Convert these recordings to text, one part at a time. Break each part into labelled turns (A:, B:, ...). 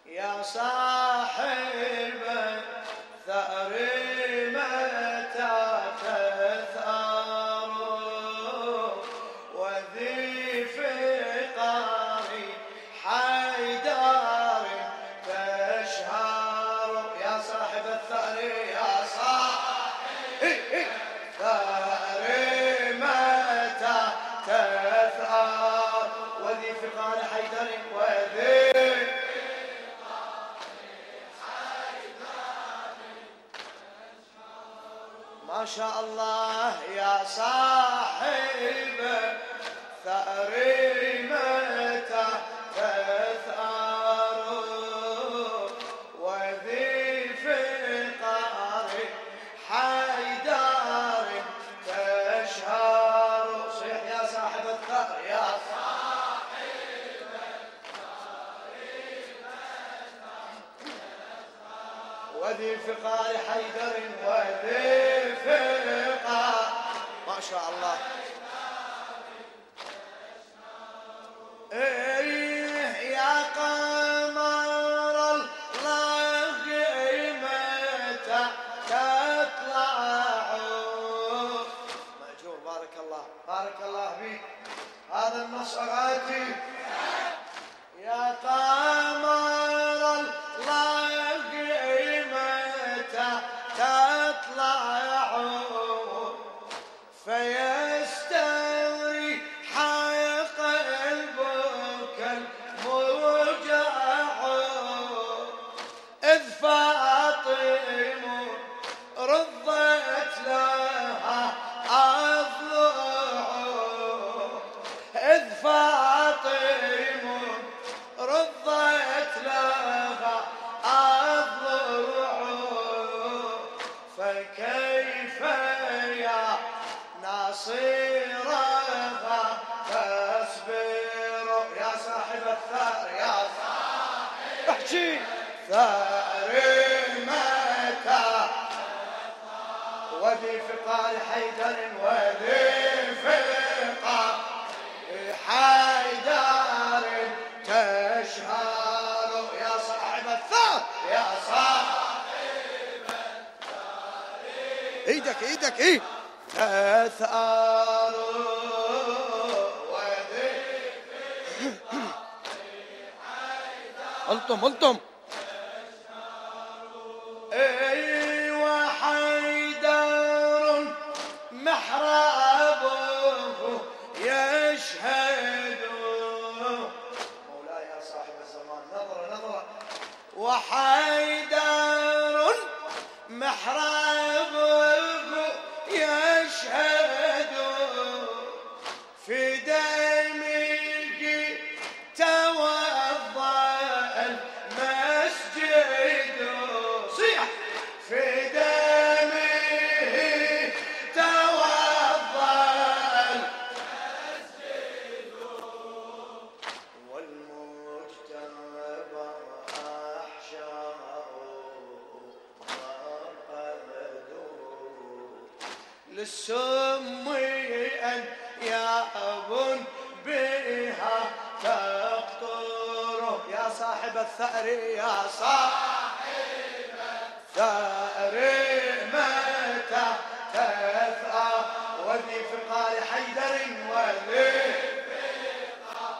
A: يا صاحب الثأر متى تثأر وذي فقار حيدر تشهر. يا صاحب الثأر يا صاحب الثأر متى تثأر وذي فقار حيدر وذي ما شاء الله. يا صاحب ثأر متى تثأر وذي فقار حيدر تشهر. صيح يا صاحب الثأر يا صاحب وذي فقار حيدر وذي فقار ما شاء الله. يا قمر الله متى تطلع مأجور. بارك الله بارك الله فيك. هذا النص أغاتي. يا قمر الله متى تطلع فيستوي قلبك الموجع إذ فاطم رضت لها أضلع إذ فاطم رضت لها أضلع فكيف يا ناصرها تصبر. يا صاحب الثأر يا صاحب احكي ثأر متى وذي فقار حيدر وذي فقار حيدر تشهر. يا صاحب الثأر يا صاحب الثأر ايدك ايدك ايه تثأر وذي الطم الطم وحيدر محرابه يشهد. مولاي يا صاحب الزمان نظرة نظرة. وحيدر محرابه يشهد في دمك توضأ المسجد. صيح في دمه توضأ المسجد والمجتبى أحشاء للسم أنياب بها تقطر. يا صاحب الثأر يا صاحب الثأر متى تثأر وذي فقار حيدر وذي فقار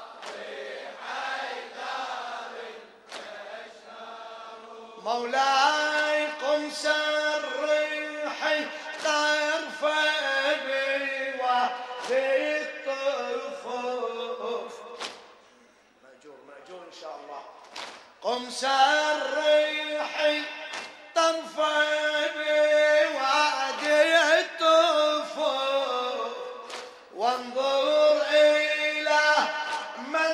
A: حيدر مولاي قم سرحي طرف بوادي الطفوف. مأجور مأجور إن شاء الله. قم سرحي طرف بوادي الطفوف وانظر إلى من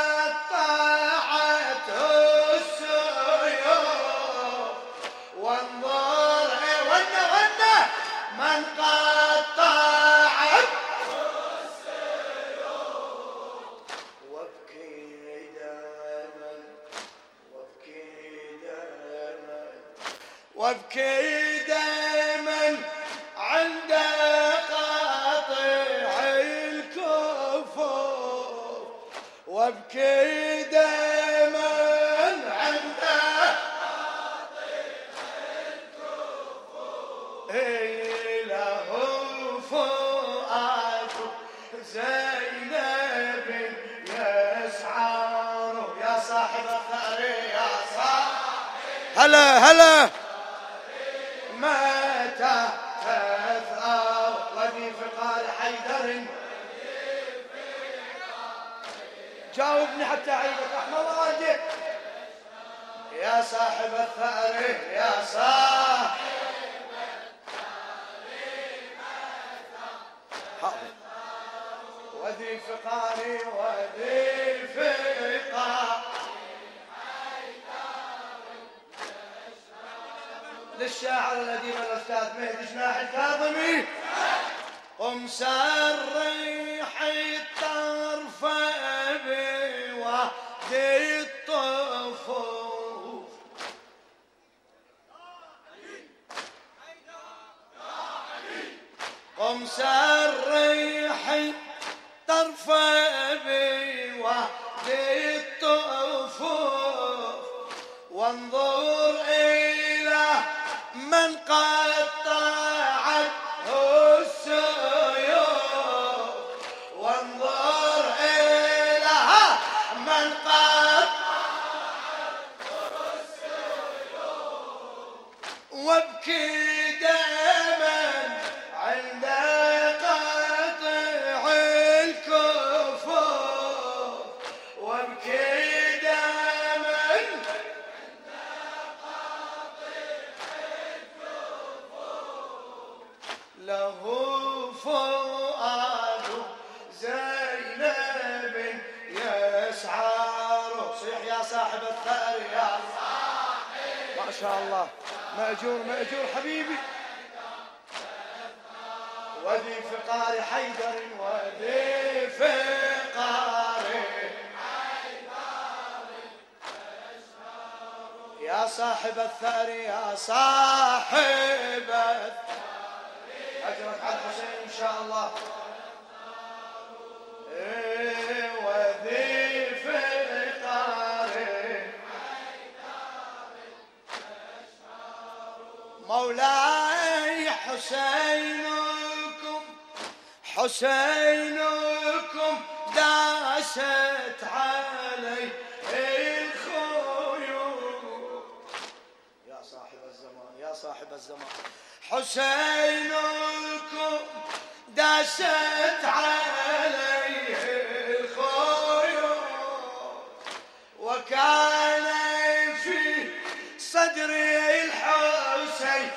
A: قطعته السيوف وانظر من قطعت السيوف وابكي دما وابكي دما وابكي دما عند قاطع الكفوف وابكي دما عند الثأر يا صاحب هلا هلا متى تثأر وذي فقار حيدر جاوبني حتى أعيدك أحمد واجب يا صاحب الثأر يا صاحب وذي فقاري وذي فقار للشاعر الأديب الأستاذ مهدي جناح الكاظمي قم سرح الطرف بوادي الطفوف قم سرح طرف بوادي الطفوف وانظر إلى من قطعته السيوف وانظر إلى من قطعته السيوف وابكي دما عند قطع الكفوف وابكي دما عند قطع الكفوف له فؤاد زينب يسعر صيح يا صاحب الثأر يا صاحب ما شاء الله مأجور مأجور حبيبي وذي فقار حيدر وذي فقار حيدر يا صاحب الثأر يا صاحب الثأر أجرك على الحسين إن شاء الله وذي فقار مولاي حسينكم داست عليه الخيول يا صاحب الزمان يا صاحب الزمان حسينكم داست عليه الخيول وكان في صدر الحسين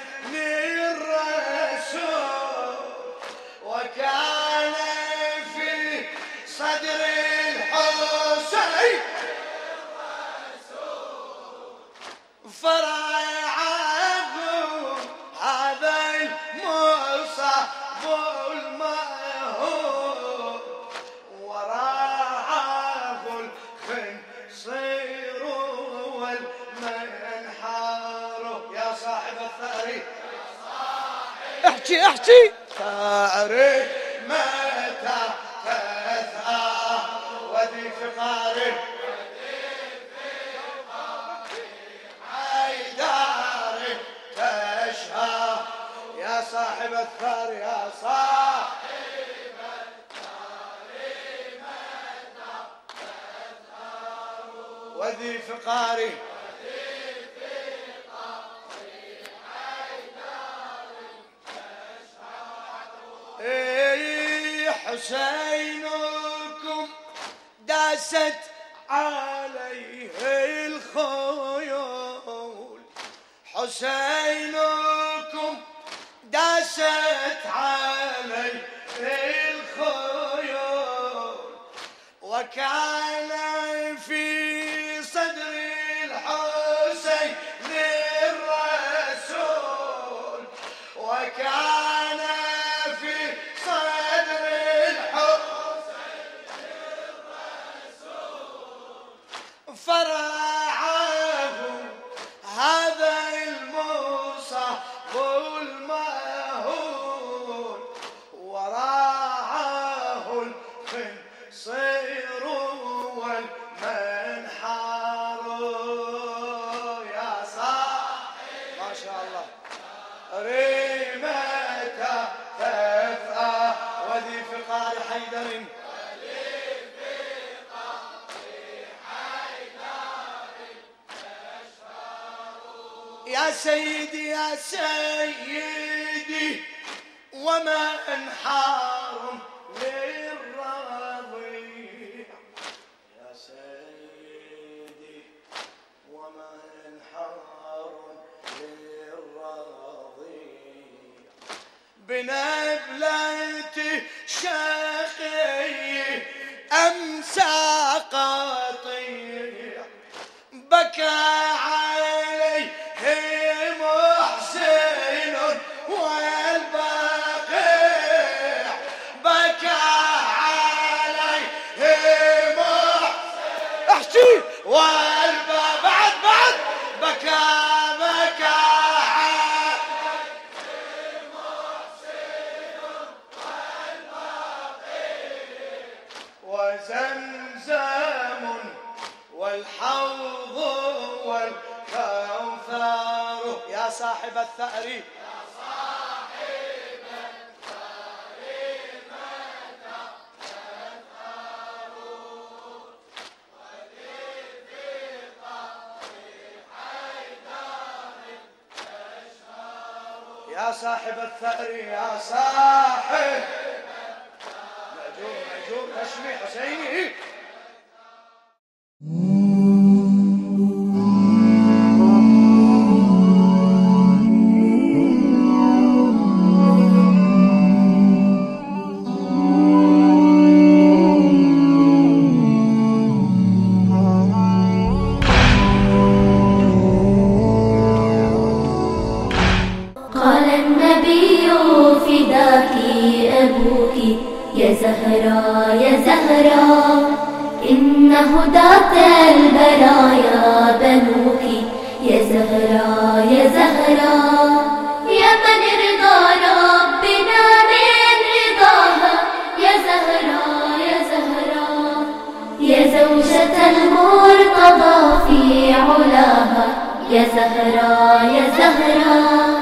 A: الرسول وكان في صدر الحسين فرعه هذا المصاب المهول وراعه الخنصير والمنحار يا صاحب الثأر احكي احكي ثأر متى تثأر وذي فقار حيدر تشهى يا صاحب الثأر يا صاحب الثأر متى تثأر وذي فقار حسينكم داست عليه الخيول حسينكم داست عليه الخيول وكان في صدر الحسين الرسول وكان في صدر الحسين الرسول فرعه هذا المصاب المهول وراعه الخنصير والمنحار يا صاحب ما شاء الله ريمة تثأر وذي فقار حيدر يا سيدي يا سيدي ومن حار للرضيع، يا سيدي ومن حار للرضيع، بنبلة شقي أمسى قطيع، بكى عليه محسن والبقيع، بكى عليه محسن احكي والبقيع، بعد بكى عليه محسن والبقيع، وزمزم والحوض والكوثر، يا صاحب الثأر يا صاحب الثأر متى تثأر، وللثقة حيدر تشهر، يا صاحب الثأر يا صاحب مأجور هشمي حسيني.
B: قال النبي فداك أبوك يا زهراء يا زهراء، إن هداة البرايا بنوك يا زهراء يا زهراء، يا من رضا ربنا من رضاها يا زهراء يا زهراء، يا زوجة المرتضى في علاها يا زهراء يا زهراء.